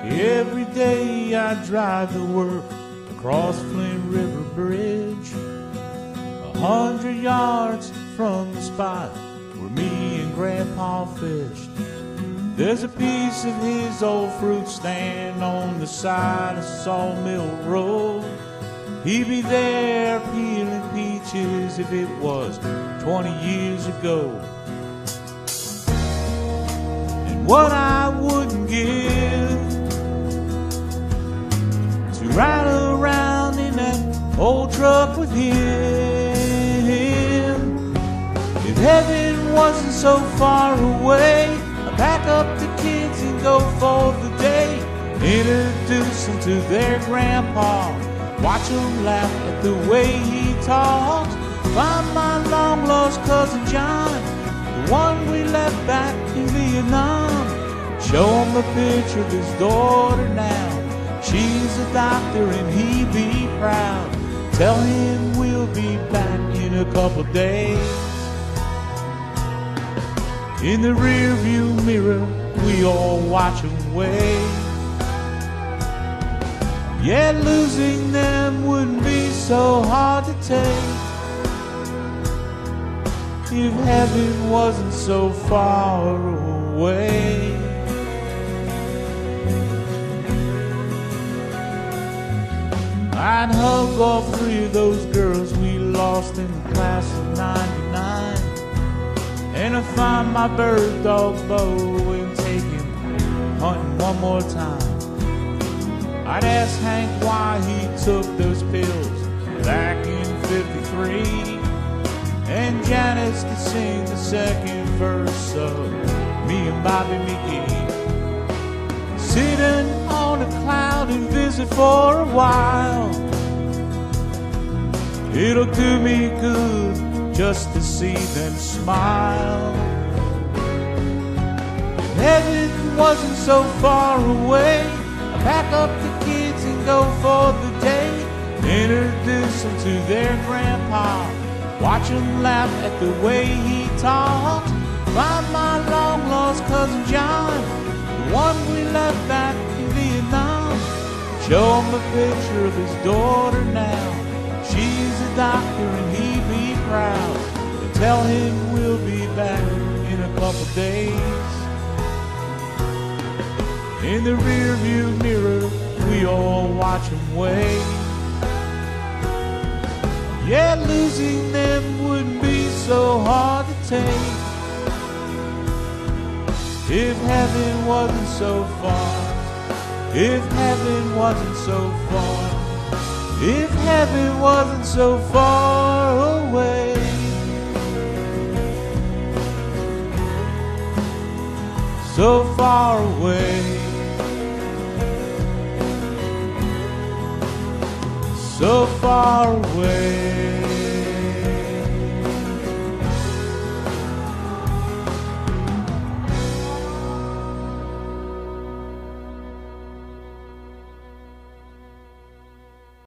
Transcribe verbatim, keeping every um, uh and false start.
Every day I drive to work across Flint River Bridge, a hundred yards from the spot where me and Grandpa fished. There's a piece of his old fruit stand on the side of Sawmill Road. He'd be there peeling peaches if it was twenty years ago. And what I wouldn't give to ride around in that old truck with him. If heaven wasn't so far away, I'd pack up the kids and go for the day. Introduce them to their grandpa, watch them laugh at the way he talks. Find my long lost cousin John, the one we left back in Vietnam. Show him a picture of his daughter now. She's a doctor and he'd be proud. Tell him we'll be back in a couple days. In the rearview mirror, we all watch him wave. Yeah, losing them wouldn't be so hard to take if heaven wasn't so far away. I'd hug all three of those girls we lost in the class of ninety-nine, and I'd find my bird dog Bo and take him hunting one more time. I'd ask Hank why he took those pills back in fifty-three, and Janice could sing the second verse of Me and Bobby McGee. Sitting on a cloud and visit for a while. It'll do me good just to see them smile. If heaven wasn't so far away, I'd pack up the kids and go for the day. Introduce them to their grandpa, watch them laugh at the way he talks. Find my long lost cousin John, the one we left back in Vietnam. Show him a picture of his daughter now. She's a doctor and he'd be proud. And tell him we'll be back in a couple days. In the rearview mirror, we all watch him wave. Yeah, losing them wouldn't be so hard to take if heaven wasn't so far. If heaven wasn't so far. If heaven wasn't so far away. So far away. So far away.